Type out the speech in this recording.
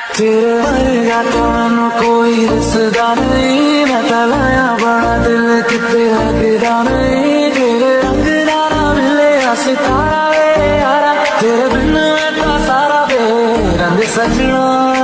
तेरे वर्गा तो मैनू कोई रिसदा नहीं, मैं तलाया बड़ा दिल किते लगदा नहीं। तेरे रंग नारा मिले सितारा वे यारा, तेरे बिन मैं तो सारा बेरंग सजना।